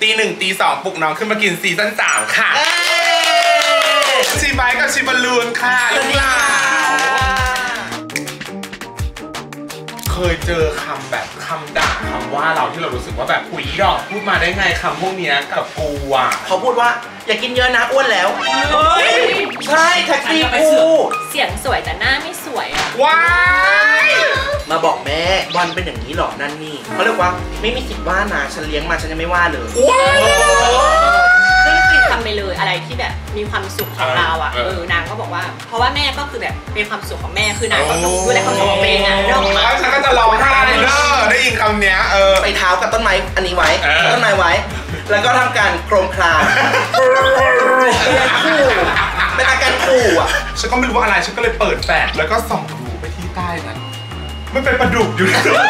ตี 1 ตี 2ปลุกน้องขึ้นมากินซีซั่น 3ค่ะชีไบกับชีบอลลูนค่ะลูกหลานเคยเจอคำแบบคำด่าคำว่าเราที่เรารู้สึกว่าแบบอุ๊ยดอกพูดมาได้ไงคำพวกนี้กับกูอ่ะเขาพูดว่าอย่ากินเยอะนะอ้วนแล้วเฮ้ยใช่แท็กซี่กูเสียงสวยแต่หน้าไม่สวยอ่ะว้ายมาบอกแม่วันเป็นอย่างนี้หรอนั่นนี่เขาเรียกว่าไม่มีสิทธิ์ว่านะฉันเลี้ยงมาฉันยังไม่ว่าเลยซึ่งคือทำไปเลยอะไรที่แบบมีความสุขของเราอ่ะนางก็บอกว่าเพราะว่าแม่ก็คือแบบเป็นความสุขของแม่คือนางก็ต้องดูแลความสุขของแม่อ่ะน้องแล้วฉันก็จะร้องไห้ได้ยินคำเนี้ยไปเท้ากับต้นไม้อันนี้ไว้ต้นไม้ไว้แล้วก็ทำการโครมคลามเป็นอาการขู่อ่ะฉันก็ไม่รู้ว่าอะไรฉันก็เลยเปิดแฟลชแล้วก็ส่องดูไปที่ใต้นั้นมันเป็นปลาดุกอยู่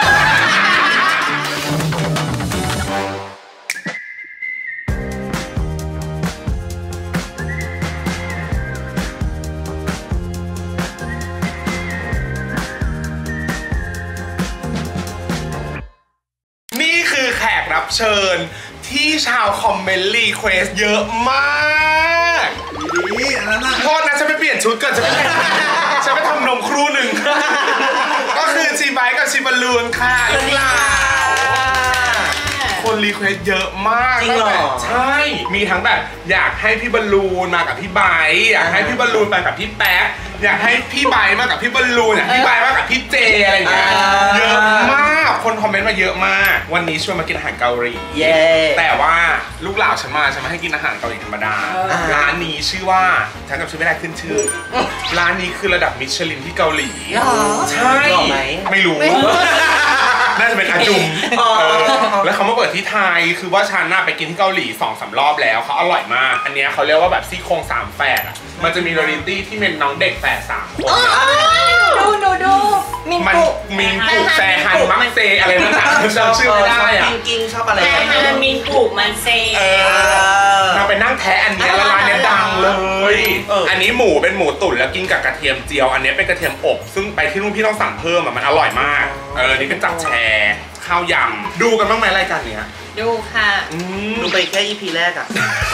นี่คือแขกรับเชิญที่ชาวคอมเมนต์รีเควสเยอะมากดีอันนั้นนะโทษนะฉันไปเปลี่ยนชุดก่อนฉันไปทำนมครูหนึ่งก็คือชีไบกับชีบอลลูนค่ะลูกหลานคนรีเควสเยอะมากจริงเหรอใช่มีทั้งแบบอยากให้พี่บอลลูนมากับพี่ไบอยากให้พี่บอลลูนมากับพี่แป๊กอยากให้พี่ไบมากับพี่บอลลูนอยากให้พี่ไบมากับพี่เจอะไรอย่างเงี้ยเยอะมากคนคอมเมนต์มาเยอะมากวันนี้ชวนมากินอาหารเกาหลีแต่ว่าลูกหลานฉันมาให้กินอาหารเกาหลีธรรมดาร้านนี้ชื่อว่าฉันจำชื่อไม่ได้ขึ้นชื่อร้านนี้คือระดับมิชลินที่เกาหลีใช่ไม่รู้น่าจะเป็นอาจุมแล้วเขามาเปิดที่ไทยคือว่าฉันน่ะไปกินที่เกาหลี 2-3 รอบแล้วเขาอร่อยมากอันนี้เขาเรียกว่าแบบซี่โครง3แฝดอ่ะมันจะมีเรียลลิตี้ที่เป็นน้องเด็กแฝด3 คนดูมินกุแซฮันมักเซอะไรนั่นน่ะจำชื่อไม่ได้อ่ะกิ้งชอบอะไรมินกุมันเซเราไปนั่งแท้อันนี้แล้วร้านนี้ดังเลยอันนี้หมูเป็นหมูตุ๋นแล้วกินกับกระเทียมเจียวอันนี้เป็นกระเทียมอบซึ่งไปที่นู่นพี่ต้องสั่งเพิ่มมันอร่อยมากนี่เป็นจับแชร์ข้าวยำดูกันบ้างไหมรายการเนี้ยดูค่ะดูไปแค่ EP แรกอะ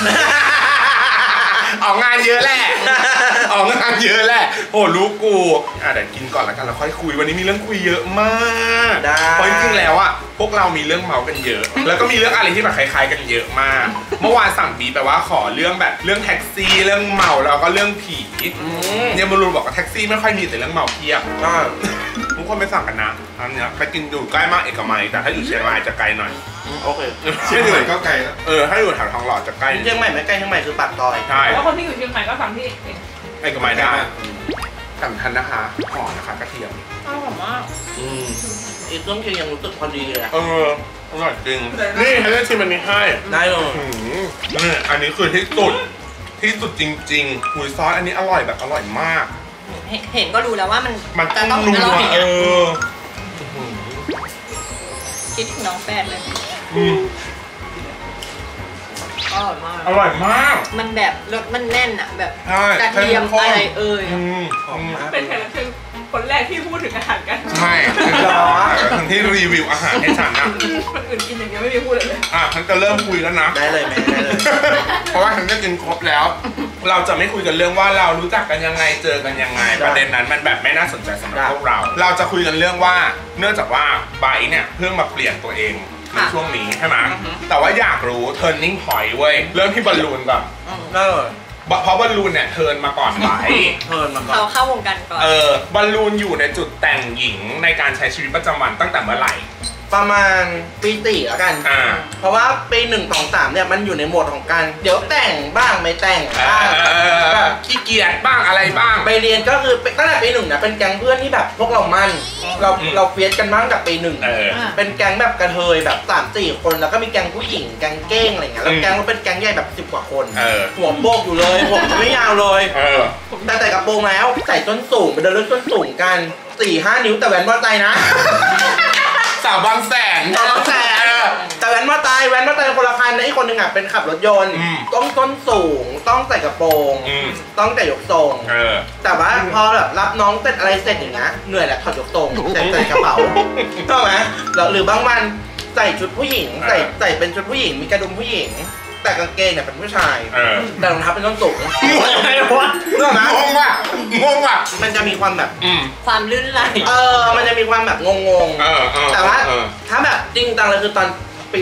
ออกงานเยอะแหละออกงานเยอะแหละโอ้รู้กูเดี๋ยวกินก่อนแล้วกันแล้วค่อยคุยวันนี้มีเรื่องคุยเยอะมากเพราะจริงๆแล้วอะพวกเรามีเรื่องเมากันเยอะแล้วก็มีเรื่องอะไรที่แบบคล้ายๆกันเยอะมากเมื่อวานสั่งบีแปลว่าขอเรื่องแบบเรื่องแท็กซี่เรื่องเมาแล้วก็เรื่องผีเนี่ยบอลลูนบอกว่าแท็กซี่ไม่ค่อยมีแต่เรื่องเมาเพียบทุกคนไปสั่งกันนะอันนี้ไปกินอยู่ใกล้มากเอกมัยแต่ถ้าอยู่เชียงรายจะไกลหน่อยโอเคเชียงใหม่ก็ไกลถ้าอยู่แถวทองหล่อจะใกล้เชียงใหม่ไม่ใกล้เชียงใหม่คือปากซอยใช่แล้วคนที่อยู่เชียงใหม่ก็สั่งที่เอกมัยได้สั่งทันนะคะห่อนะคะกระเทียมอร่อยมากไอ้ต้มเคียงยังรู้สึกพอดีเลยอร่อยจริงนี่ให้ได้ชิมอันนี้ให้ได้เลยนี่อันนี้คือที่สุดจริงๆหุยซอสอันนี้อร่อยแบบอร่อยมากเห็นก็รู้แล้วว่ามันต้องนัวคิดถึงน้องแฟนเลยอร่อยมากมันแบบรสมันแน่นอ่ะแบบกระเทียมอะไรเป็นแขกรับเชิญคนแรกที่พูดถึงอาหารกันใช่ที่รีวิวอาหารให้ฉันนะคนอื่นกินอย่างเดียวไม่มีพูดเลยฉันจะเริ่มคุยแล้วนะได้เลยแม่ได้เลยเพราะว่าฉันจะกินครบแล้วเราจะไม่คุยกันเรื่องว่าเรารู้จักกันยังไงเจอกันยังไงประเด็นนั้นมันแบบไม่น่าสนใจสำหรับพวกเราจะคุยกันเรื่องว่าเนื่องจากว่าไบร์ทเนี่ยเพิ่งมาเปลี่ยนตัวเองในช่วงนี้ใช่ไหมแต่ว่าอยากรู้ turning point เว้ยเริ่มที่บอลลูนก่อนเพราะบอลลูนเนี่ยเทิร์นมาก่อนไบร์ทเขาเข้าวงการก่อนบอลลูนอยู่ในจุดแต่งหญิงในการใช้ชีวิตประจำวันตั้งแต่เมื่อไหร่ประมาณปี4แล้วกันเพราะว่าปี1 2 3เนี่ยมันอยู่ในโหมดของการเดี๋ยวแต่งบ้างไม่แต่งบ้างแบบขี้เกียจบ้างอะไรบ้างไปเรียนก็คือตั้งแต่ปี1นะเป็นแก๊งเพื่อนที่แบบพวกเรามั่นเราเฟียสกันบ้างกับปี1เป็นแก๊งแบบกระเทยแบบ3-4 คนแล้วก็มีแก๊งผู้หญิงแก๊งเก้งอะไรเงี้ยแล้วแก๊งเราเป็นแก๊งใหญ่แบบ10 กว่าคนหัวโบกอยู่เลยหัวไม่ยาวเลยแต่ใส่กระโปรงแล้วใส่ส้นสูงไปเดินเล่นส้นสูงกัน 4-5 นิ้วแต่แหวนมอเตอร์ไซค์นะสาวบางแสนแต่แว้นมาตายคนละคันนะอีกคนหนึ่งเป็นขับรถยนต์ต้องส้นสูงต้องใส่กระโปรงต้องแต่ยกทรงแต่ว่าพอแบบรับน้องเสร็จอะไรเสร็จอย่างเงี้ยเหนื่อยแหละถอดยกทรงใส่กระเป๋าถูกไหมหรือบางวันใส่ชุดผู้หญิงใส่เป็นชุดผู้หญิงมีกระดุมผู้หญิงแต่กางเกงเนี่ยเป็นผู้ชายแต่รองเท้าเป็นส้นสูงอะไรวะเรื่องนะงงว่ะมันจะมีความแบบความลื่นไหลมันจะมีความแบบงงแต่ว่าถ้าแบบจริงจังเลยคือตอนปี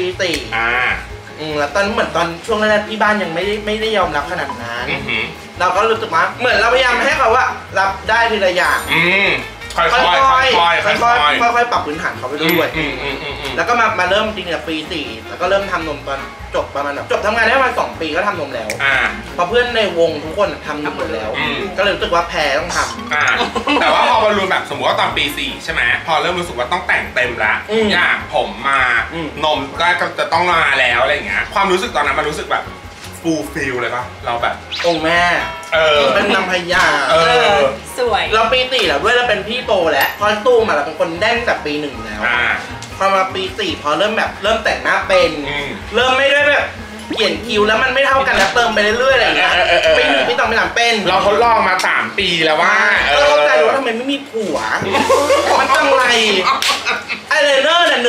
4แล้วตอนเหมือนตอนช่วงแรกที่บ้านยังไม่ได้ยอมรับขนาดนั้นเราก็รู้สึกว่าเหมือนเราพยายามให้เขาว่ารับได้ทีละอย่างค่อยๆปรับพื้นฐานเขาไปด้วยแล้วก็มาเริ่มจริงๆปี4แล้วก็เริ่มทำนมตอนจบประมาณจบทำงานได้ประมาณ2 ปีก็ทำนมแล้วพอเพื่อนในวงทุกคนทำนมหมดแล้วก็เลยรู้สึกว่าแพ้ต้องทำแต่ว่าพอบอลลูนแบบสมมติว่าตอนปี4ใช่ไหมพอเริ่มรู้สึกว่าต้องแต่งเต็มแล้วอย่างผมมานมก็จะต้องมาแล้วอะไรอย่างเงี้ยความรู้สึกตอนนั้นมันรู้สึกแบบฟูลฟิลเลยปะเราแบบองแม่เป็นนางพญาสวยเราปี4แล้วด้วยเราเป็นพี่โตแล้วคอสตูมเราเป็นคนแดนแต่ปี1แล้วพอมาปี4พอเริ่มแต่งหน้าเป็นเริ่มไม่ได้แบบเปลี่ยนคิวแล้วมันไม่เท่ากันแล้วเติมไปเรื่อยๆอะไรอย่างเงี้ยปี1ปี2ปี3เป็นเราทดลองมา3 ปีแล้วว่าเราเข้าใจว่าทำไมไม่มีผัวมันจังไรไอเลเนอร์เนี่ย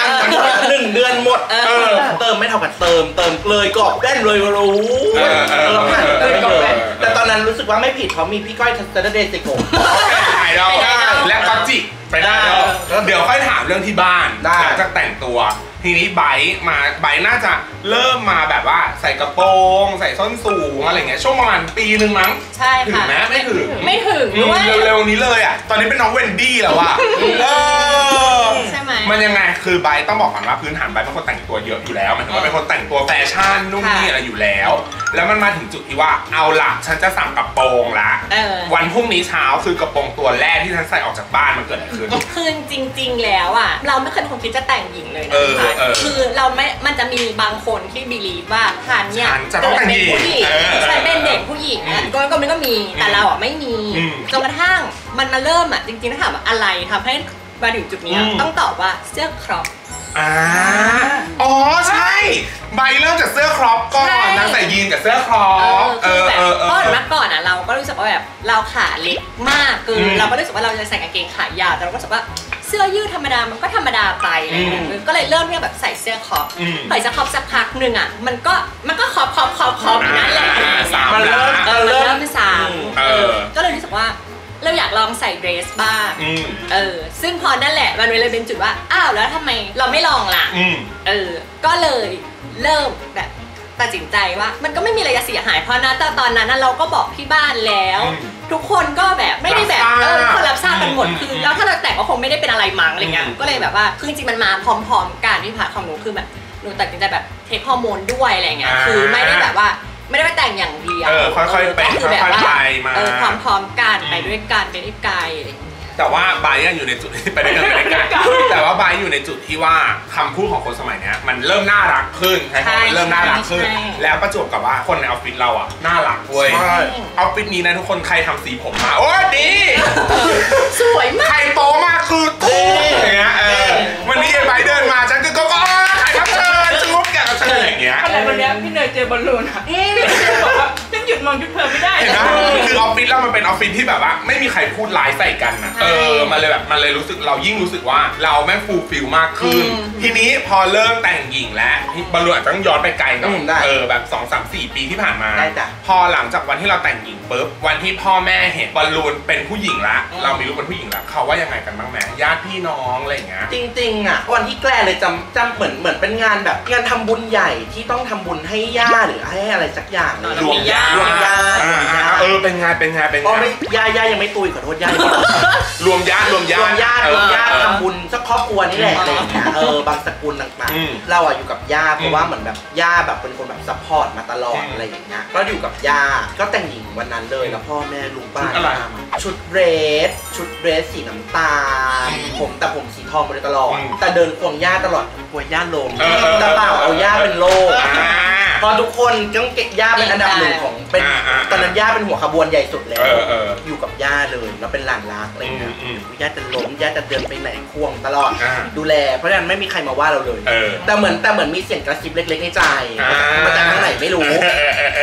1 เดือนหมดเติมไม่เท่ากันเติมเลยกรอบแน่นเลยรู้เราผ่านแต่ตอนนั้นรู้สึกว่าไม่ผิดเพราะมีพี่ก้อยทัศเดชสิโกถ่ายเราและก็จิไปได้เดี๋ยวค่อยถามเรื่องที่บ้านหลังจากแต่งตัวทีนี้ไบน่าจะเริ่มมาแบบว่าใส่กระโปรงใส่ส้นสูงอะไรเงี้ยช่วงประมาณปีนึงมั้งใช่ค่ะถึงไหมไม่ถึงด้วยเร็วๆนี้เลยอ่ะตอนนี้เป็นน้องเวนดี้แล้วอ่ะใช่ไหมมันยังไงคือไบต้องบอกก่อนว่าพื้นฐานไบเป็นคนแต่งตัวเยอะอยู่แล้วมันถือว่าเป็นคนแต่งตัวแฟชั่นนุ่มนี่อะไรอยู่แล้วแล้วมันมาถึงจุดที่ว่าเอาล่ะฉันจะสั่งกระโปรงละวันพรุ่งนี้เช้าคือกระโปรงตัวแรกที่ฉันใส่ออกจากบ้านมันเกิดอะไรขึ้นคือจริงๆแล้วอ่ะเราไม่เคยคงคิดจะแต่งหญิงเลยนะคือเราไม่มันจะมีบางคนที่บิลีฟว่าฉันเนี่ยจะต้องแต่งหญิงฉันเป็นเด็กผู้หญิงก็มันก็มีแต่เราอ่ะไม่มีจนกระทั่งมันมาเริ่มอ่ะจริงๆถ้าถามว่าอะไรทำให้มาถึงจุดนี้ต้องตอบว่าเสื้อครอปอ๋อใช่ใบเริ่มจากเสื้อครอปก่อนนางใส่ยีนกับเสื้อครอปแบบเพราะเมื่อก่อนอ่ะเราก็รู้สึกว่าแบบเราขาเล็กมากคือเราก็รู้สึกว่าเราจะใส่กางเกงขายาวแต่เราก็รู้สึกว่าเสื้อยืดธรรมดามันก็ธรรมดาไปอะไรเงี้ยก็เลยเริ่มที่แบบใส่เสื้อครอปใส่เสื้อครอปสักพักหนึ่งอ่ะมันก็ครอปนั่นแหละมันเริ่มเป็น3ก็เลยรู้สึกว่าเราอยากลองใส่เดรสบ้างซึ่งพอนั่นแหละมันเลยเป็นจุดว่าอ้าวแล้วทำไมเราไม่ลองล่ะก็เลยเริ่มแบบตัดสินใจว่ามันก็ไม่มีอะไรจะเสียหายเพราะนะแต่ตอนนั้นเราก็บอกที่บ้านแล้วทุกคนก็แบบไม่ได้แบบคนรับทราบกันหมดคือแล้วถ้าเราแต่งก็คงไม่ได้เป็นอะไรมั้งอะไรเงี้ยก็เลยแบบว่าคือจริงๆมันมาพร้อมๆกันที่ผ่าของหนูคือแบบหนูตัดสินใจแบบเทคฮอร์โมนด้วยอะไรเงี้ยคือไม่ได้แบบว่าไม่ได้ไปแต่งอย่างเดียวค่อยๆไปค่อยๆไปมาพร้อมๆกันไปด้วยกันไปได้ไกลแต่ว่าไบยังอยู่ในจุดที่ไปด้วยกันแต่ว่าไบอยู่ในจุดที่ว่าคำพูดของคนสมัยนี้มันเริ่มน่ารักขึ้นใช่ไหมเริ่มน่ารักขึ้นแล้วประจวบกับว่าคนในออฟฟิศเราอ่ะน่ารักเว้ยออฟฟิศนี้นะทุกคนใครทำสีผมมาโอ้ดีสวยมากใครโตมากคือถูกอย่างเงี้ยวันนี้ไบเดินมาฉันก็ใครรับเชิญชุบแกรับเชิญอย่างเงี้ยอะไรวันนี้พี่เนยเจอบอลลูนอ่ะพี่เนยบอกว่าฉันหยุดมองจุดเธอไม่ได้เห็นไหมคือออฟฟิศเรามันเป็นออฟฟิศที่แบบว่าไม่มีใครพูดร้ายใส่กันนะมันเลยรู้สึกเรายิ่งรู้สึกว่าเราแม่งฟูลฟิลมากขึ้นทีนี้พอเริ่มแต่งหญิงแล้วบอลลูนอาจจะต้องย้อนไปไกลหน่อยแบบ 2-3-4 ปีที่ผ่านมาพอหลังจากวันที่เราแต่งหญิงปุ๊บวันที่พ่อแม่เห็นบอลลูนเป็นผู้หญิงละเรามีลูกเป็นผู้หญิงละเขาว่ายังไงกันบ้างแม่ญาติพี่น้องอะไรอย่างเงี้ยจริงๆอ่ะวันที่แกล้เลยจำเหมือนเป็นงานแบบงานทำบุญใหญ่ที่ต้องทำบุญให้ย่าหรือให้อะไรสักอย่างรวมญาติเป็นงานย่ายังไม่ตุยขอโทษย่ารวมญาติทำบุญสักครอบครัวนี่แหละอะไรอย่างเงี้ยบางสกุลต่างๆเราอยู่กับย่าเพราะว่าเหมือนแบบย่าแบบเป็นคนแบบซัพพอร์ตมาตลอดอะไรอย่างเงี้ยก็อยู่กับย่าก็แต่งหญิงวันนั้นเลยแล้วพ่อแม่ลุงป้าชุดเดรสสีน้ำตาลแต่ผมสีทองมาโดยตลอดแต่เดินควงย่าตลอดกลัวย่าล้มแต่เปล่าเอาย่าเป็นโรคพอทุกคนต้องเก็บย่าเป็นอันดับหนึ่งของเป็นตอนนั้นย่าเป็นหัวขบวนใหญ่สุดแล้วอยู่กับย่าเลยแล้วเป็นหลานรักอะไรเงี้ยย่าจะล้มย่าจะเดินไปไหนควงตลอดดูแลเพราะฉะนั้นไม่มีใครมาว่าเราเลยแต่เหมือนมีเสียงกระซิบเล็กๆในใจมาจากทางไหนไม่รู้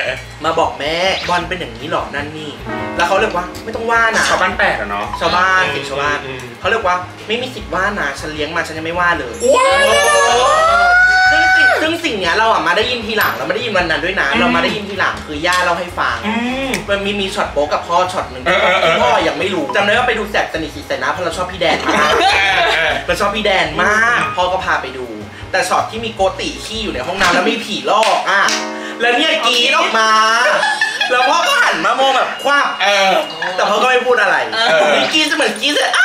มาบอกแม่บอลเป็นอย่างนี้หรอนั่นนี่แล้วเขาเรียกว่าไม่ต้องว่านะชาวบ้านแปดอะเนาะชาวบ้านสิชาวบ้านเขาเรียกว่าไม่มีสิทธิ์ว่านะฉันเลี้ยงมาฉันยังไม่ว่าเลยซึ่งสิ่งเนี้ยเรามาได้ยินทีหลังเราไม่ได้ยินวันนั้นด้วยนะเรามาได้ยินทีหลังคือย่าเราให้ฟังมันมีช็อตโป๊กับพ่อช็อตหนึ่งที่พ่อยังไม่รู้จำได้ว่าไปดูแสบสนิทสีใส่น้ำเพราะเราชอบพี่แดนมากเราชอบพี่แดนมากพ่อก็พาไปดูแต่ช็อตที่มีโกติขี้อยู่ในห้องน้ำแล้วมีผีลอกแล้วเนี่ยกรีดออกมาแล้วพ่อก็หันมามองแบบคว้าแต่พ่อก็ไม่พูดอะไรมีกรีดเหมือนกรีดเลย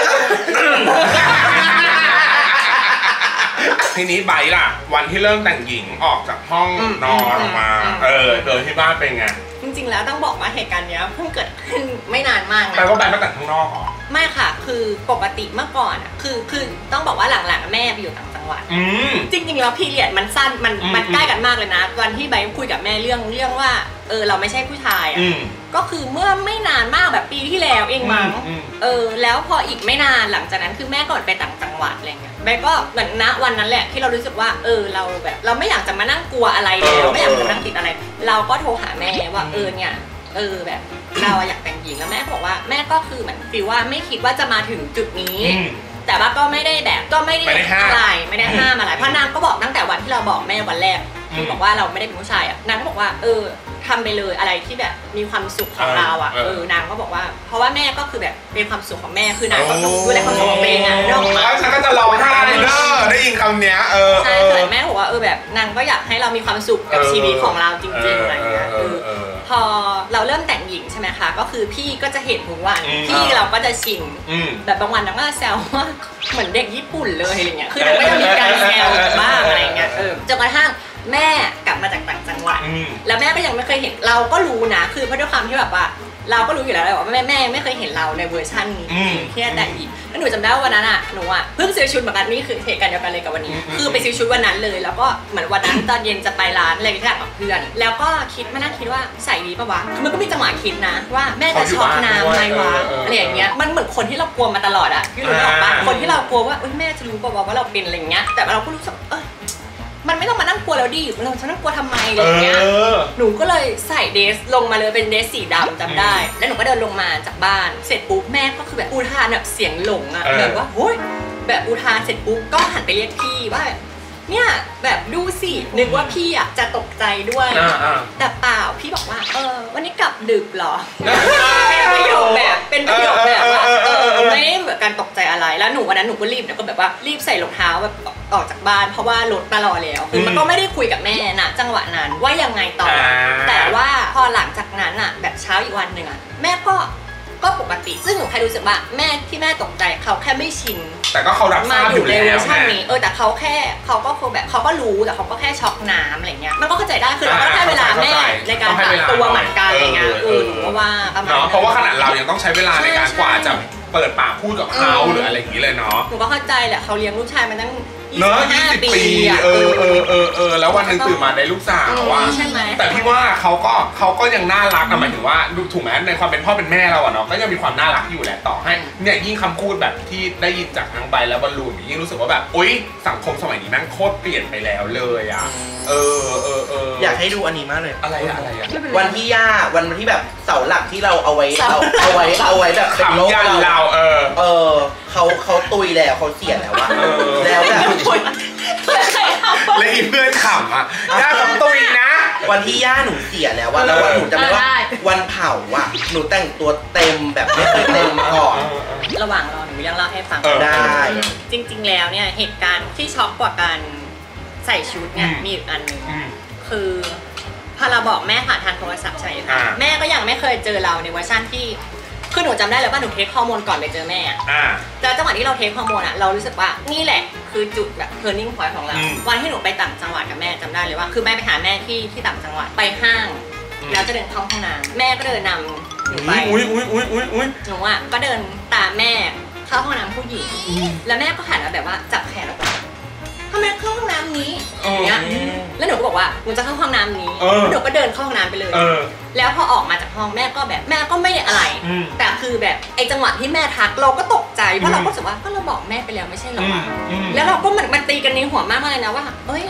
ทีนี้ไบร์ทล่ะวันที่เริ่มแต่งหญิงออกจากห้องนอนออกมาเดินที่บ้านเป็นไงจริงๆแล้วต้องบอกว่าเหตุการณ์เนี้ยเพิ่งเกิดขึ้นไม่นานมากนะแปลว่าไบร์ทมาแต่งข้างนอกเหรอไม่ค่ะคือปกติเมื่อก่อนคือต้องบอกว่าหลังๆแม่ไปอยู่ต่างจังหวัดจริงๆแล้วพีเรียดมันสั้นมันใกล้กันมากเลยนะวันที่ไบร์ทคุยกับแม่เรื่องว่าเราไม่ใช่ผู้ชายก็คือเมื่อไม่นานมากแบบปีที่แล้วเองมั้งแล้วพออีกไม่นานหลังจากนั้นคือแม่ก็ไปต่างจังหวัดอะไรเงี้ยแม่ก็เหมือนณวันนั้นแหละที่เรารู้สึกว่าเราแบบเราไม่อยากจะมานั่งกลัวอะไรแล้วไม่อยากจะนั่งติดอะไรเราก็โทรหาแม่ว่าเนี่ยแบบเราอยากแต่งหญิงแล้วแม่บอกว่าแม่ก็คือเหมือนฟีลว่าไม่คิดว่าจะมาถึงจุดนี้แต่ว่าก็ไม่ได้แบบก็ไม่ได้อะไรไม่ได้ห้ามอะไรเพราะนางก็บอกตั้งแต่วันที่เราบอกแม่วันแรกที่บอกว่าเราไม่ได้เป็นผู้ชายนางก็บอกว่าทำไปเลยอะไรที่แบบมีความสุขของเรานางก็บอกว่าเพราะว่าแม่ก็คือแบบเป็นความสุขของแม่คือนางก็ดูแลความสุขของตัวเองนอกมาฉันก็จะร้องไห้ได้ยินคำเนี้ยใช่แต่แม่บอกว่าแบบนางก็อยากให้เรามีความสุขกับชีวิตของเราจริงๆอะไรเงี้ยพอเราเริ่มแต่งหญิงใช่ไหมคะก็คือพี่ก็จะเห็นทุกวันพี่เราก็จะชินแบบบางวันนางก็แซวว่าเหมือนเด็กญี่ปุ่นเลยอะไรเงี้ยคือนางก็จะมีการแซวบ้างอะไรเงี้ยจนกระทั่งแม่กลับมาจากต่างจังหวัดแล้วแม่ก็ยังไม่เคยเห็นเราก็รู้นะคือเพราะด้วยความที่แบบว่าเราก็รู้อยู่แล้วว่าแม่ไม่เคยเห็นเราในเวอร์ชันนี้ที่แต่งหญิงแล้วหนูจำได้ว่าวันนั้นหนูเพิ่งซื้อชุดเหมือนกันนี่คือเหตุการณ์เดียวกันเลยกับวันนี้คือไปซื้อชุดวันนั้นเลยแล้วก็เหมือนวันนั้นตอนเย็นจะไปร้านอะไรที่กับเพื่อนแล้วก็มานั่งคิดว่าใส่ดีปะวะมันก็มีจังหวะคิดนะว่าแม่จะช็อกน้ำไหมวะอะไรอย่างเงี้ยมันเหมือนคนที่เรากลัวมาตลอดพี่รู้หรอปะคนที่เรากลัวว่าแม่จะรู้ปะว่าเราเป็นอะไรเงี้ยแต่เราก็รู้สึกมันไม่ต้องมานั่งกลัวแล้วดิเราจะนั่งกลัวทำไมอะไรเงี้ยหนูก็เลยใส่เดรสลงมาเลยเป็นเดรสสีดำจำได้แล้วหนูก็เดินลงมาจากบ้านเสร็จปุ๊บแม่ก็คือแบบอุทานแบบเสียงหลงแบบว่าโฮ้ยแบบอุทานเสร็จปุ๊บก็หันไปเรียกพี่ว่าเนี่ยแบบดูสินึกว่าพี่จะตกใจด้วยแต่เปล่าพี่บอกว่าวันนี้กลับดึกเหรอเป็นประโยคแบบว่าไม่ได้แบบการตกใจอะไรแล้วหนูวันนั้นหนูก็รีบแล้วก็แบบว่ารีบใส่รองเท้าแบบออกจากบ้านเพราะว่ารถมารอแล้วคือมันก็ไม่ได้คุยกับแม่นะจังหวะนั้นว่ายังไงต่อแต่ว่าพอหลังจากนั้นแบบเช้าอีกวันหนึ่งแม่ก็ปกติซึ่งหนูแค่รู้สึกว่าแม่ที่แม่ตกใจเขาแค่ไม่ชินแต่ก็เขารับทราบอยู่แล้วแต่เขาก็คงแบบเขาก็รู้แต่เขาก็แค่ช็อกน้ำอะไรเงี้ยมันก็เข้าใจได้คือเราก็แค่เวลาแม่ในการปรับตัวเหมือนกันอะไรเงี้ยเพราะว่าเพราะว่าขนาดเรายังต้องใช้เวลาในการกว่าจะเปิดปากพูดกับเขาหรืออะไรอย่างนี้เลยเนาะหนูก็เข้าใจแหละเขาเลี้ยงลูกชายมาตั้ง 20 ปีแล้ววันนึงตื่นมาได้ลูกสาวใช่ไหมแต่พี่ว่าเขาก็ยังน่ารักหมายถึงว่าถูกไหมในความเป็นพ่อเป็นแม่เราเนาะก็ยังมีความน่ารักอยู่แหละต่อให้เนี่ยยิ่งคำพูดแบบที่ได้ยินจากทั้งใบและบอลลูนยิ่งรู้สึกว่าแบบอุ๊ยสังคมสมัยนี้แม่งโคตรเปลี่ยนไปแล้วเลยอยากให้ดูอันนี้มากเลยอะไรวันที่ย่าวันที่แบบเสาหลักที่เราเอาไว้แบบเป็นโลกเราเขาตุยแล้วเขาเสียแล้วแล้วแบบเลยเพื่อนขำย่ากับตุยนะวันที่ย่าหนูเสียแล้วแล้ววันหนูจำได้ว่าวันเผาหนูแต่งตัวเต็มแบบไม่เคยเต็มก่อนระหว่างรอหนูยังเล่าให้ฟังได้จริงๆแล้วเนี่ยเหตุการณ์ที่ช็อกกว่าการใส่ชุดเนี่ยมีอีกอันนึงคือพอเราบอกแม่ผ่านทางโทรศัพท์ใช่ไหมคะแม่ก็ยังไม่เคยเจอเราในเวอร์ชันที่คือหนูจำได้เลยว่าหนูเทคฮอร์โมนก่อนไปเจอแม่แล้วจังหวะที่เราเทคฮอร์โมนเรารู้สึกว่านี่แหละคือจุดแบบ turning point ของเราวันที่หนูไปต่างจังหวัดกับแม่จำได้เลยว่าคือแม่ไปหาแม่ที่ต่างจังหวัดไปห้างแล้วจะเดินเข้าห้องน้ำแม่ก็เดินนำหนูไปหนูก็เดินตามแม่เข้าห้องน้ำผู้หญิงแล้วแม่ก็หันมาแบบว่าจับแขนเราไปทำไมเข้าห้องน้ำนี้อย่างเงี้ยแล้วหนูก็บอกว่าหนูจะเข้าห้องน้ำนี้แล้วหนูก็เดินเข้าห้องน้ำไปเลยแล้วพอออกมาจากห้องแม่ก็แบบแม่ก็ไม่ได้อะไรแต่คือแบบไอ้จังหวะที่แม่ทักเราก็ตกใจเพราะเราก็รู้สึกว่าก็เราบอกแม่ไปแล้วไม่ใช่หรอแล้วเราก็เหมือนมันตีกันในหัวมากเลยนะว่าเอ้ย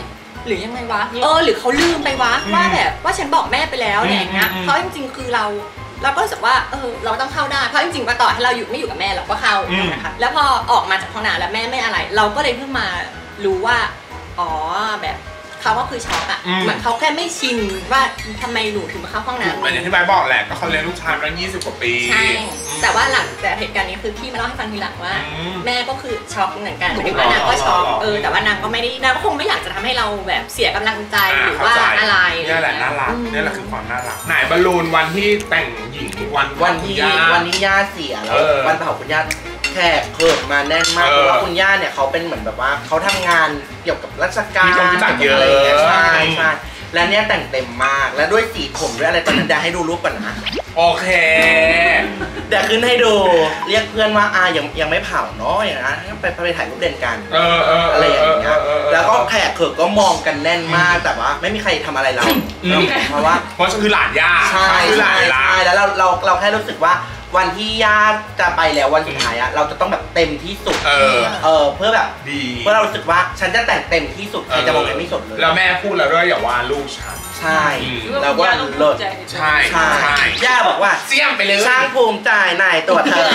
หรือยังไงวะหรือเขาลืมไปวะว่าแบบว่าฉันบอกแม่ไปแล้วอะไรอย่างเงี้ยเพราะจริงๆคือเราก็รู้สึกว่าเราต้องเข้าได้เพราะจริงๆว่าต่อให้เราไม่อยู่กับแม่เราก็เข้านะคะแล้วพอออกมาจากห้องน้ำแล้วแม่ไม่อะไรเราก็เลยเพิ่งมารู้ว่าอ๋อแบบเขาก็คือช็อกอ่ะเหมือนเขาแค่ไม่ชินว่าทำไมหนูถึงมาเข้าห้องน้ำอย่างที่ใบบอกแหละก็เขาเลี้ยงลูกชายมาตั้ง20 กว่าปีใช่แต่ว่าหลังแต่เหตุการณ์นี้คือพี่มาเล่าให้ฟังทีหลังว่าแม่ก็คือช็อกเหมือนกันเหมือนว่านางก็ช็อกแต่ว่านางก็ไม่ได้นางก็คงไม่อยากจะทำให้เราแบบเสียกำลังใจหรือว่าอะไรนี่แหละน่ารักนี่แหละคือความน่ารักไหนบอลลูนวันที่แต่งหญิงวันที่ย่าเสียแล้ววันเผาคุณย่าแขกเพิ่มมาแน่นมากเพราะว่าคุณย่าเนี่ยเขาเป็นเหมือนแบบว่าเขาทำงานเกี่ยวกับราชการอะไรอย่างเงี้ยใช่และเนี่ยแต่งเต็มมากและด้วยสีผมด้วยอะไรตอนนั้นเดี๋ยวให้ดูรูปก่อนนะโอเคเดี๋ยวขึ้นให้ดูเรียกเพื่อนว่ายังไม่เผาเนาะอย่างนั้นไปถ่ายรูปเด่นกันอะไรอย่างเงี้ยแล้วก็แขกเขิกก็มองกันแน่นมากแต่ว่าไม่มีใครทำอะไรเราเพราะคือหลานย่าใช่แล้วเราแค่รู้สึกว่าวันที่ย่าจะไปแล้ววันสุดท้ายอะเราจะต้องแบบเต็มที่สุดเพื่อแบบดีเพื่อเรารู้สึกว่าฉันจะแต่งเต็มที่สุดใครจะมองไม่สุดเลยแล้วแม่พูดแล้วด้วยอย่าว่าลูกฉันใช่แล้วก็เลิศใช่ย่าบอกว่าเสี่ยมไปเลยช่างภูมิใจนายตัวเธอ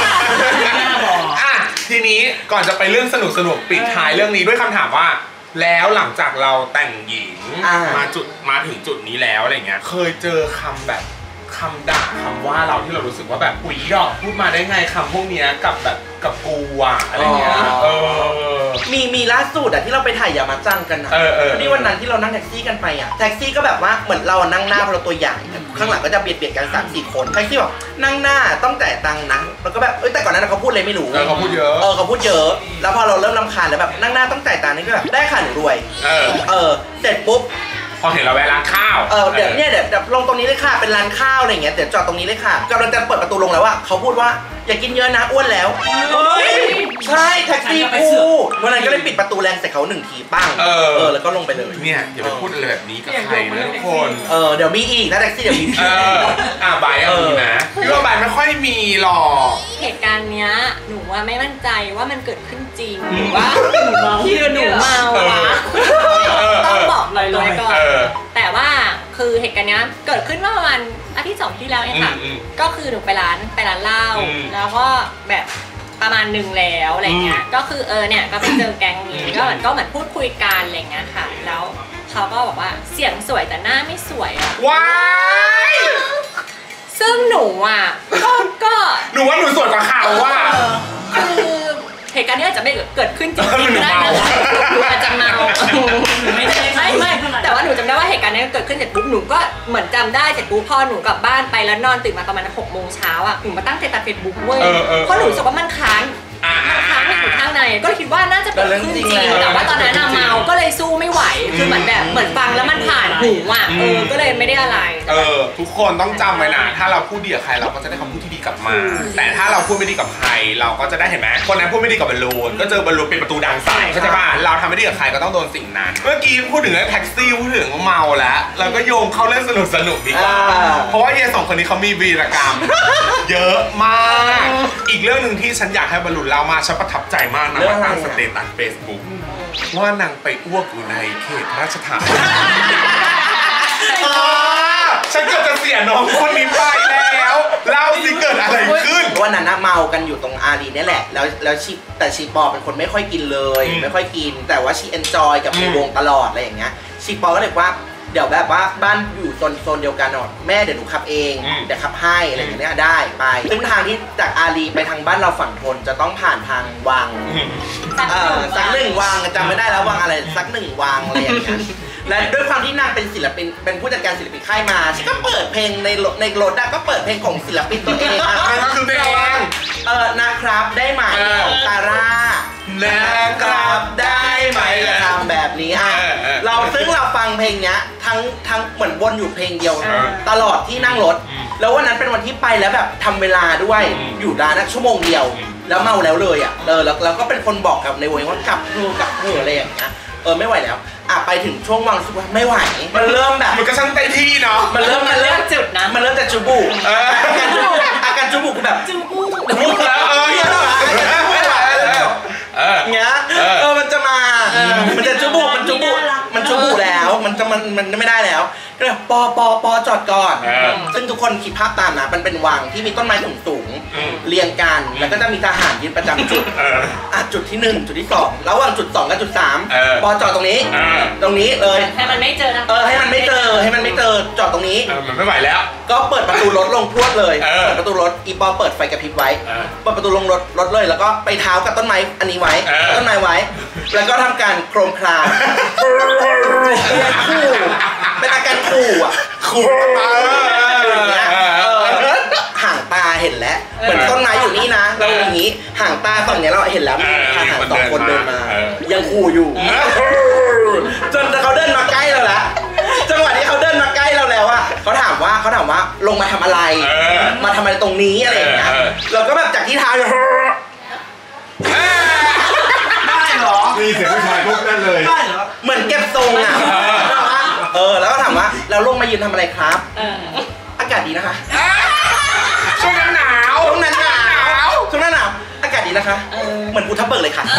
ทีนี้ก่อนจะไปเรื่องสนุกปิดท้ายเรื่องนี้ด้วยคำถามว่าแล้วหลังจากเราแต่งหญิงมาถึงจุดนี้แล้วอะไรเงี้ยเคยเจอคำแบบคำด่าคำว่าเราที่เรารู้สึกว่าแบบอุ๊ยดอกพูดมาได้ไงคำพวกนี้กับกูอ่ะอะไรเงี้ยมีล่าสุดอะที่เราไปถ่ายยามาจังกันนะนี่วันนั้นที่เรานั่งแท็กซี่กันไปอะแท็กซี่ก็แบบว่าเหมือนเรานั่งหน้าเพราะเราตัวใหญ่ข้างหลังก็จะเบียดกัน3-4 คนแท็กซี่บอกนั่งหน้าต้องจ่ายตังค์นะแล้วก็แบบแต่ก่อนนั้นเขาพูดอะไรไม่รู้เขาพูดเยอะเขาพูดเยอะแล้วพอเราเริ่มรำคาญแล้วแบบนั่งหน้าต้องจ่ายตังค์นี่ก็แบบได้ค่ะหนูรวยเสร็จปุ๊บพอเห็นเราแวะร้านข้าวเดี๋ยวลงตรงนี้เลยค่ะเป็นร้านข้าวอะไรอย่างเงี้ยเดี๋ยวจอดตรงนี้เลยค่ะกำลังจะเปิดประตูลงแล้วว่าเขาพูดว่าอย่ากินเยอะนะอ้วนแล้วใช่แท็กซี่พูดเมื่อนั้นก็เลยปิดประตูแรงใส่เขา1 ทีปั้งแล้วก็ลงไปเลยเนี่ยอย่าไปพูดอะไรแบบนี้กับใครนะทุกคนเดี๋ยวมีอีกนะแท็กซี่เดี๋ยวมีใบมีนะพี่ว่าใบไม่ค่อยมีหรอกเหตุการณ์เนี้ยหนูว่าไม่มั่นใจว่ามันเกิดขึ้นจริงหรือว่าที่หนูเมาวะต้องบอกเลยก่อนแต่ว่าคือเหตุการณ์เนี้ยเกิดขึ้นเมื่อประมาณอาทิตย์2 ที่แล้วเองค่ะก็คือหนูไปร้านเหล้าแล้วก็แบบประมาณนึงแล้วอะไรเงี้ยก็คือเนี่ยก็ไปเจอแก๊งนี้ก็เหมือนพูดคุยกันอะไรเงี้ยค่ะแล้วเขาก็บอกว่าเสียงสวยแต่หน้าไม่สวยอะว้ายซึ่งหนูอ่ะก็หนูว่าหนูสวยกว่าเขาว่าคือเหตุการณ์นี้อาจจะไม่เกิดขึ้นจริงๆก็ได้นะหนูอาจจะเมาไม่แต่ว่าหนูจำได้ว่าเหตุการณ์นี้เกิดขึ้นเสร็จปุ๊บหนูก็เหมือนจำได้เสร็จปุ๊บพอหนูกลับบ้านไปแล้วนอนตื่นมาประมาณ6 โมงเช้าอ่ะหนูมาตั้งเฟซบุ๊กเว้ยเพราะหนูรู้สึกว่ามันค้างไม่อยู่ข้างในก็คิดว่าน่าจะเกิดขึ้นจริงแต่ว่าตอนนั้นเมาก็เลยสู้ไม่ไหวคือเหมือนฟังแล้วมันผ่านหูอ่ะก็เลยไม่ได้อะไรทุกคนต้องจำไว้นะถ้าเราพูดดีกับใครเราก็จะได้คำพูดที่ดีกลับมาแต่ถ้าเราพูดไม่ดีกับใครเราก็จะได้เห็นไหมคนนั้นพูดไม่ดีกับบอลลูนก็เจอบอลลูนเป็นประตูดังใส่เข้าใจป่ะเราทำไม่ดีกับใครก็ต้องโดนสิ่งนั้นเมื่อกี้พูดถึงเรื่องแท็กซี่พูดถึงเมาแล้วเราก็โยงเข้าเรื่องสนุกดีกว่าเพราะว่าเย2 คนนี้เขามีวีรกรรมเยอะมากอีกเรื่องหนึ่งที่ฉันอยากให้บอลลูนเล่ามาฉันประทับใจมากนะว่าตั้งสเตตัส Facebook ว่านางไปอ้วกอยู่ในเขตพระราชฐานฉันเกือบจะเสียน้องคนนี้ไปแล้วเล่าสิเกิดอะไรขึ้นวันนั้นเมากันอยู่ตรงอารีนี่แหละแล้วชีปอเป็นคนไม่ค่อยกินเลยไม่ค่อยกินแต่ว่าชีเอนจอยกับในวงตลอดอะไรอย่างเงี้ยชีปอก็เลยว่าเดี๋ยวแบบว่าบ้านอยู่โซนเดียวกันหน่อยแม่เดี๋ยวหนูขับเองเดี๋ยวขับให้อะไรอย่างเงี้ยได้ไปซึ่งทางที่จากอารีไปทางบ้านเราฝั่งทนจะต้องผ่านทางวังสัก1 วังจำไม่ได้แล้ววังอะไรสัก1 วังอะไรอย่างเงี้ยและด้วยความที่นางเป็นศิลปินเป็นผู้จัดการศิลปินค่ายมาฉันก็เปิดเพลงในรถก็เปิดเพลงของศิลปินตัวเองคือเพลงนะครับได้ไหมของซาร่านะครับได้ไหมทำแบบนี้ซึ่งเราฟังเพลงเนี้ยทั้งเหมือนวนอยู่เพลงเดียวตลอดที่นั่งรถแล้ววันนั้นเป็นวันที่ไปแล้วแบบทำเวลาด้วยอยู่ร้านชั่วโมงเดียวแล้วเมาแล้วเลยแล้วก็เป็นคนบอกกับในวงว่ากลับเถอะอะไรอย่างเงี้ยไม่ไหวแล้วไปถึงช่วงวังสุดว่าไม่ไหวมันเริ่มแบบมันก็ช่างเต็มที่เนาะมันเริ่มจุดนะมันเริ่มจากจูบุอาการจูบุแบบจูบุไม่ไหวเงี้ยมันจะมามันจะจุบุมันจุบุแล้วมันไม่ได้แล้วก็เลยปอจอดก่อนซึ่งทุกคนคิดภาพตามนะมันเป็นวังที่มีต้นไม้สูงเรียงกันแล้วก็จะมีทหารยืนประจำจุดจุดที่1จุดที่2ระหว่างจุด2กับจุด3ปอจอดตรงนี้เลยให้มันไม่เจอนะให้มันไม่เจอจอดตรงนี้มันไม่ไหวแล้วก็เปิดประตูรถลงพรวดเลยเปิดประตูรถอีปอเปิดไฟกระพริบไว้เปิดประตูลงรถเลยแล้วก็ไปเท้ากับต้นไม้อันนี้ไว้ต้นไม้ไว้แล้วก็ทำการโครมคลาคู่เป็นอาการขู่อ่ะห่างตาเห็นแล้วเหมือนต้นไม้อยู่นี่นะเราอย่างนี้ห่างตาฝั่งนี้เราเห็นแล้วมีทหาร2 คนเดินมายังขู่อยู่จนเขาเดินมาใกล้เราแล้วจังหวะที่เขาเดินมาใกล้เราแล้วอะเขาถามว่าลงมาทำอะไรมาทำอะไรตรงนี้อะไรอย่างเงี้ยเราก็แบบจากที่เท้าได้เหรอมีเสียงผู้ชายพูดนั่นเลยได้เหรอเหมือนเก็บทรงอะแล้วก็ถามว่าเราลงมายืนทำอะไรครับอากาศดีนะคะช่วงนั้นหนาวอากาศดีนะคะเหมือนภูทับเบิกเลยค่ะ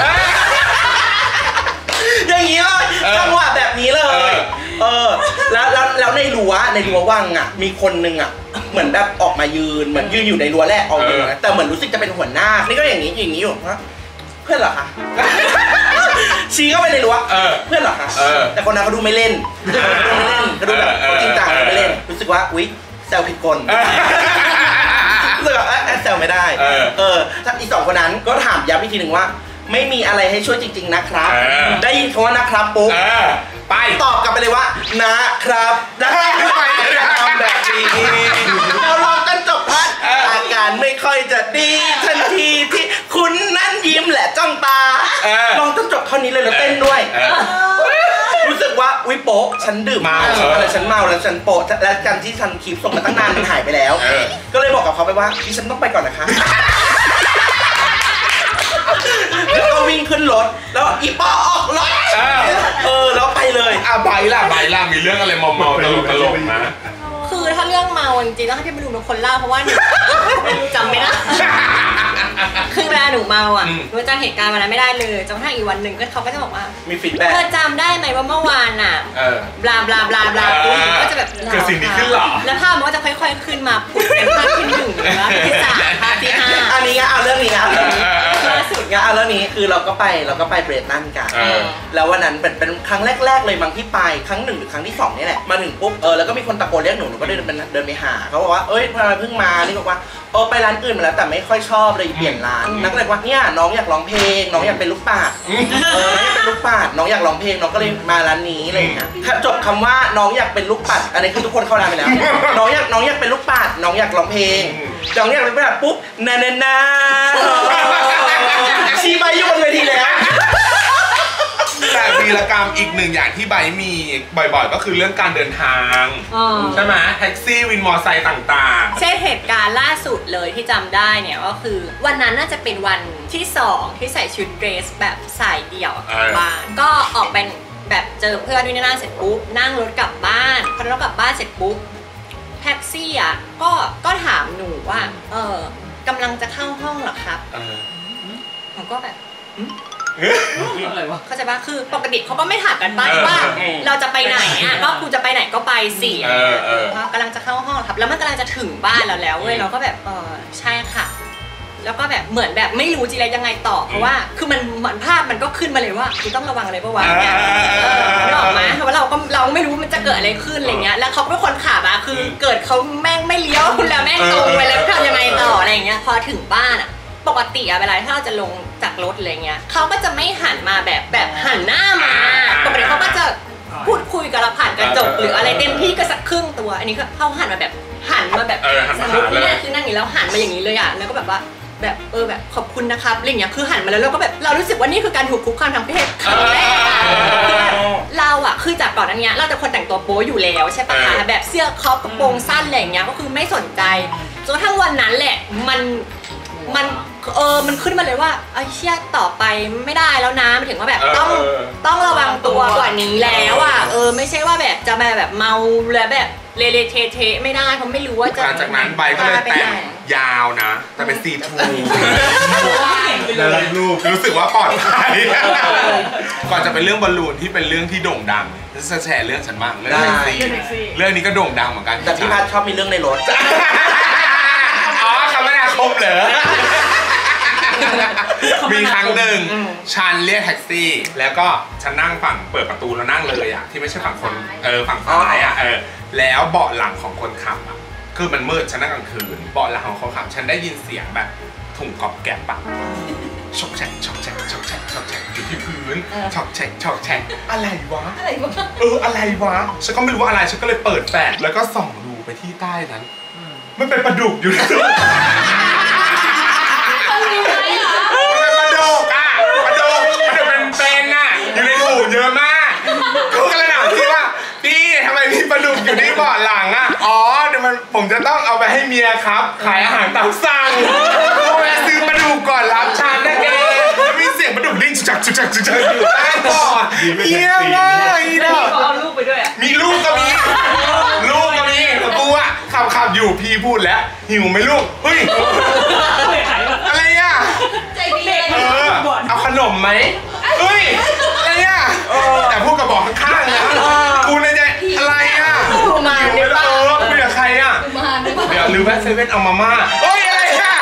อย่างนี้เลยจังหวะแบบนี้เลยแล้วในรั้ววังอ่ะมีคนนึงอ่ะเหมือนแบบออกมายืนเหมือนยืนอยู่ในรั้วแรกออกมาแต่เหมือนรู้สึกจะเป็นหัวหน้านี่ก็อย่างนี้อยู่ว่าเพื่อนเหรอคะชี้เข้าไปในรั้วเพื่อนเหรอคะแต่คนนั้นเขาดูไม่เล่นเขาดูแบบจริงจังไม่เล่นรู้สึกว่าอุ๊ยแซวผิดคนรู้สึกว่าแซวไม่ได้ถ้าอีก2 คนนั้นก็ถามย้ำอีกทีหนึ่งว่าไม่มีอะไรให้ช่วยจริงๆนะครับได้ยินคำว่านะครับปุ๊บไปตอบกลับไปเลยว่านะครับได้ไปทำแบบนี้เราลองกันจบพัดอาการไม่ค่อยจะดีทันทีที่คุณนั้นยิ้มและจ้องตาลองจนจบเท่านี้เลยแล้วเต้นด้วยรู้สึกว่าวิโป๊ะฉันดื่มอะไรฉันเมาแล้วฉันโป๊ะและการที่ฉันคลิปส่งมาตั้งนานมันหายไปแล้วก็เลยบอกกับเขาไปว่าดิฉันต้องไปก่อนนะคะแล้วก็วิ่งขึ้นรถแล้วอีปอออกรถแล้วไปเลยใบล่ะมีเรื่องอะไรเมาตลกนะคือถ้าเรื่องเมาจริงๆต้องให้พี่บรรลุเป็นคนเล่าเพราะว่าหนูจำไม่ได้คือเวลาหนูเมาอ่ะหนูจำเหตุการณ์วันนั้นไม่ได้เลยจนกระทั่งอีกวันหนึ่งก็เขาก็จะบอกว่ามีฟีดแบ็กเธอจำได้ไหมว่าเมื่อวานอ่ะบลาบลาบลาบลาก็จะแบบเกิดสิ่งนี้ขึ้นหรอแล้วภาพมันก็จะค่อยๆขึ้นมาพูดเป็นภาพที่1แล้วที่3ภาพที่5 อันนี้เอาเรื่องนี้นะล่าสุดเอาเรื่องนี้คือเราก็ไปเบรตันกันแล้ววันนั้นเป็นครั้งแรกๆเลยบางที่ไปครั้ง1หรือครั้งที่2นี่แหละมาถึงปุ๊บแล้วก็มีคนตะโกนเรียกหนูก็เดินไปหาเขาบอกว่าเอ้ยทำไมเพิ่งมานี่บอกว่าไปร้านอื่นมาแล้วแต่ไม่ค่อยชอบเลยเปลี่ยนร้านนักเลยว่าเนี่ยน้องอยากร้องเพลงน้องอยากเป็นลูกปัดน้องอยากเป็นลูกปัดน้องอยากร้องเพลงน้องก็เลยมาร้านนี้อะไรอย่างเงี้ยจบคำว่าน้องอยากเป็นลูกปัดอันนี้คือทุกคนเข้าร้านไปแล้วน้องอยากเป็นลูกปัดน้องอยากร้องเพลงน้องอยากเป็นแบบปุ๊บนาชี้ใบอยู่บนเวทีแล้วแต่วีรกรรมอีกหนึ่งอย่างที่ไบมีบ่อยๆก็คือเรื่องการเดินทางใช่ไหมแท็กซี่วินมอเตอร์ไซค์ต่างๆเช่นเหตุการณ์ล่าสุดเลยที่จำได้เนี่ยก็คือวันนั้นน่าจะเป็นวันที่2ที่ใส่ชุดเดรสแบบสายเดี่ยวบ้านก็ออกเป็นแบบเจอเพื่อนด้วยนั่งเสร็จปุ๊บนั่งรถกลับบ้านพอเรากลับบ้านเสร็จปุ๊บแท็กซี่อ่ะก็ถามหนูว่ากำลังจะเข้าห้องเหรอครับผมก็แบบอะไรวะเข้าใจป่ะคือปกติเขาก็ไม่ถามกันป้าว่าเราจะไปไหนอ่ะก็กูจะไปไหนก็ไปสิกำลังจะเข้าห้องครับแล้วมันกำลังจะถึงบ้านเราแล้วเว้ยเราก็แบบใช่ค่ะแล้วก็แบบเหมือนแบบไม่รู้จีไรยังไงต่อเพราะว่าคือมันเหมือนภาพมันก็ขึ้นมาเลยว่ากูต้องระวังอะไรป่ะวะเนี่ยนึกออกไหมเพราะว่าเราไม่รู้มันจะเกิดอะไรขึ้นอะไรเงี้ยแล้วเขาเป็นคนขับอะคือเกิดเขาแม่งไม่เลี้ยวคุณแล้วแม่งตรงไปแล้วทำยังไงต่ออะไรเงี้ยพอถึงบ้านอะปกติอะเวลาถ้าเราจะลงจากรถอะไรเงี้ยเขาก็จะไม่หันมาแบบหันหน้ามาปกติเขาก็จะพูดคุยกับเราผ่านกระจกหรืออะไรเต็มที่ก็สักครึ่งตัวอันนี้เขาหันมาแบบสมมติเนี่ยคือนั่งอย่างนี้แล้วหันมาอย่างนี้เลยอะแล้วก็แบบว่าแบบแบบขอบคุณนะครับอะไรเงี้ยคือหันมาแล้วเราก็แบบเรารู้สึกว่านี่คือการถูกคุกคามทางเพศครั้งแรกเราอะคือจากก่อนนั้นเนี้ยเราจะคนแต่งตัวโป๊อยู่แล้วใช่ปะคะแบบเสื้อครอปกระโปรงสั้นอะไรเงี้ยก็คือไม่สนใจจนกระทั่งวันนั้นแหละมันมันขึ้นมาเลยว่าไอ้เชี่ยต่อไปไม่ได้แล้วนะหมายถึงว่าแบบต้องระวังตัวกว่านี้แล้วอ่ะไม่ใช่ว่าแบบจะมาแบบเมาแล้วแบบเละเทะไม่ได้เพราะไม่รู้ว่าจะจากนั้นใบก็เลยแต่งยาวนะแต่เป็นซีทูแล้วรูปรู้สึกว่าปลอดภัยก่อนจะเป็นเรื่องบอลลูนที่เป็นเรื่องที่โด่งดังจะแชร์เรื่องฉันบ้างเรื่องแท็กซี่เรื่องนี้ก็โด่งดังเหมือนกันแต่พี่พัดชอบมีเรื่องในรถอ๋อคำนาคมเหรอมีครั้งหนึ่งฉันเรียกแท็กซี่แล้วก็ฉันนั่งฝั่งเปิดประตูแล้วนั่งเลยอ่ะที่ไม่ใช่ฝั่งคนฝั่งซ้ายอ่ะแล้วเบาะหลังของคนขับอ่ะคือมันมืดฉันนั่งกลางคืนเบาะหลังของคนขับฉันได้ยินเสียงแบบถุงกอบแกะปะช็อกแฉกช็อกแฉกช็อกแฉกช็อกแฉกอยู่ที่พื้นช็อกแฉกช็อกแฉกอะไรวะอะไรวะฉันก็ไม่รู้ว่าอะไรฉันก็เลยเปิดแฟลชแล้วก็ส่องดูไปที่ใต้นั้นมันเป็นปลาดุกอยู่ในตู้อยู่ในถุงเยอะมากกูก็เลยถามพี่ว่าพี่ทำไมพี่ปลาดุกอยู่ที่เบาะหลังอ่ะอ๋อเดี๋ยวผมจะต้องเอาไปให้เมียครับขายอาหารตามสั่งกูไปซื้อปลาดุกก่อนรับชานนะแกแล้วมีเสียงปลาดุกดิ้งจุกจุกจุกจุกอยู่ใต้เบาะเฮี้ยมากอีดอกเอาลูกไปด้วยมีลูกก็มีกูอ่ะขับอยู่พี่พูดแล้วหิวไหมลูกเฮ้ยอะไรอ่ะเอาขนมไหมเฮ้ยอะไรอ่ะแต่พูดกับบอกข้างๆนะกูในใจอะไรอ่ะมาเนี่ยคุยกับใครอ่ะเดี๋ยวหรือแวะเซเว่นเอามาม่าเฮ้ยอะไรอ่ะ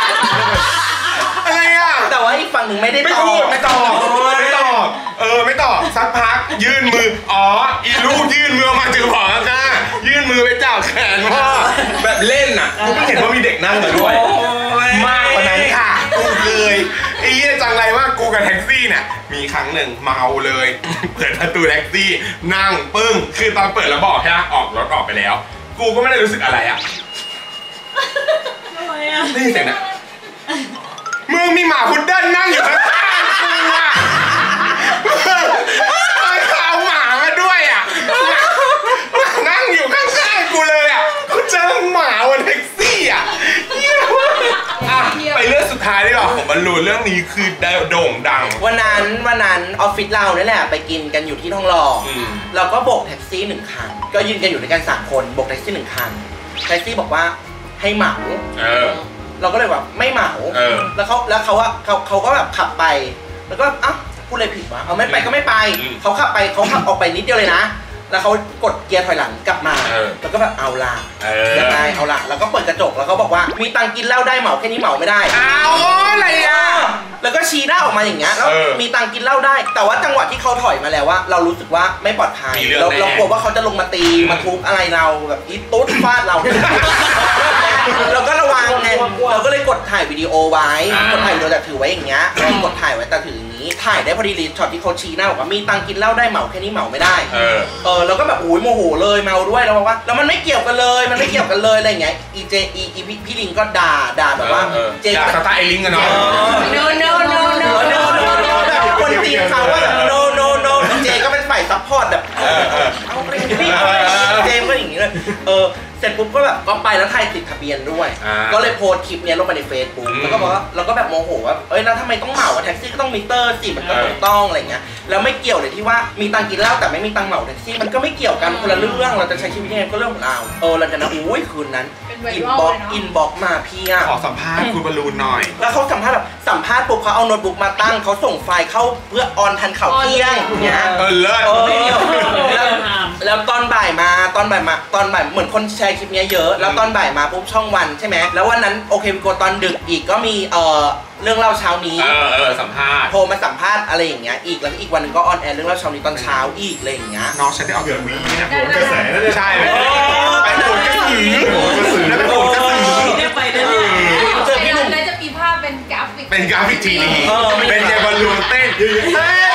แต่ว่าอีกฝั่งหนึ่งไม่ได้ตอบไม่ตอบสักพักยื่นมืออีลูกยื่นมือมาจือบอกข้างยื่นมือไปจับแขนพ่อแบบเล่นอ่ะกูไม่เห็นว่ามีเด็กนั่งมาด้วยมากกว่านั้นค่ะกูเลยไอ้เหี้ยจังไรว่ากูกับแท็กซี่เนี่ยมีครั้งหนึ่งเมาเลยเปิดประตูแท็กซี่นั่งปึ้งคือตอนเปิดแล้วบอกแค่ออกรถออกไปแล้วกูก็ไม่ได้รู้สึกอะไรอ่ะนี่เสียงนะมึงมีหมาพุดเดิ้ลนั่งอยู่ข้างๆกูอ่ะเอาหมามาด้วยอ่ะนั่งอยู่ข้างๆกูเลยอ่ะกูเจอหมาบนแท็กซี่อ่ะไปเรื่องสุดท้ายดีกว่าของบอลลูนเรื่องนี้คือโด่งดังวันนั้นออฟฟิศเราเนี่ยแหละไปกินกันอยู่ที่ทองหล่อเราก็โบกแท็กซี่1 คันก็ยืนกันอยู่ด้วยกัน3 คนโบกแท็กซี่1 คันแท็กซี่บอกว่าให้เหมาเราก็เลยแบบไม่เหมาแล้วเขาก็แบบขับไปแล้วก็พูดอะไรผิดวะเอาไม่ไปก็ไม่ไปเขาขับออกไปนิดเดียวเลยนะแล้วเขากดเกียร์ถอยหลังกลับมาแล้วก็แบบเอาละยังไงเอาละแล้วก็เปิดกระจกแล้วก็บอกว่ามีตังกินเหล้าได้เหมาแค่นี้เหมาไม่ได้เอาอะไรอ่ะแล้วก็ชี้หน้าออกมาอย่างเงี้ยแล้วมีตังกินเหล้าได้แต่ว่าจังหวะที่เขาถอยมาแล้วว่าเรารู้สึกว่าไม่ปลอดภัยเรากลัวว่าเขาจะลงมาตีมาทุบอะไรเราแบบอีตุ๊ดฟาดเราเราก็ระวังไงเราก็เลยกดถ่ายวิดีโอไว้กดถ่ายวิดีโอแต่ถือไว้อย่างเงี้ยกดถ่ายไว้แต่ถืออย่างนี้ถ่ายได้พอดีรีช็อตที่เขาชี้หน้าบอกว่ามีตังกินเหล้าได้เหมาแค่นี้เหมาไม่ได้เราก็แบบโอ้ยโมโหเลยเมาด้วยเราบอกว่าแล้วมันไม่เกี่ยวกันเลยอะไรอย่างเงี้ยพี่ลิงก็ด่าแบบว่าเจ๊สไตล์ไอ้ลิงกันเนาะ no แบบคนตีเขาว่าแบบ no เจ๊ก็เป็นฝ่ายซัพพอร์ตแบบเอาไปเจ๊ก็อย่างงี้เลยเสร็จปุ๊บก็แบบก็ไปแล้วถ่ายติดทะเบียนด้วยก็เลยโพสคลิปนี้ลงไปใน Facebook แล้วก็บอกว่าเราก็แบบโมโหว่าแล้วทำไมต้องเหมาแท็กซี่ก็ต้องมิเตอร์สิมันก็ถูกต้องอะไรเงี้ยแล้วไม่เกี่ยวเลยที่ว่ามีตังกินเหล้าแต่ไม่มีตังเหมาแท็กซี่มันก็ไม่เกี่ยวกันคนละเรื่องเราจะใช้ชีวิตยังไงก็เรื่องของเราหลังจากนั้นอุ้ยคืนนั้นอินบ็อกมาพี่ขอสัมภาษณ์คุณบอลลูนหน่อยแล้วเขาสัมภาษณ์ปุ๊บเขาเอาโน้ตบุ๊กมาตั้งเขาส่งไฟล์เข้าเพื่อออนทันข่าวเที่ยงเงี้ยเลิศแล้วตอนบ่ายเหมือนคนแชร์คลิปนี้เยอะแล้วตอนบ่ายมาปุ๊บช่องวันใช่ไหมแล้ววันนั้นโอเควิโกตอนดึกอีกก็มีเรื่องเล่าเช้านี้สัมภาษณ์โทรมาสัมภาษณ์อะไรอย่างเงี้ยอีกแล้วอีกวันนึงก็ออนแอร์เรื่องเล่าเช้านี้ตอนเช้าอีกอะไรอย่างเงี้ยน้องฉันได้เอาเกือบวีเนี่ยโหนกระแสนั่นเลยใช่ไปโหนกระสือแล้วไปโหนกระสือเนี่ยไปได้เจอพี่หนุ่มแล้วจะมีภาพเป็นกราฟิกทีวีเป็นเจบอลลูนเต้น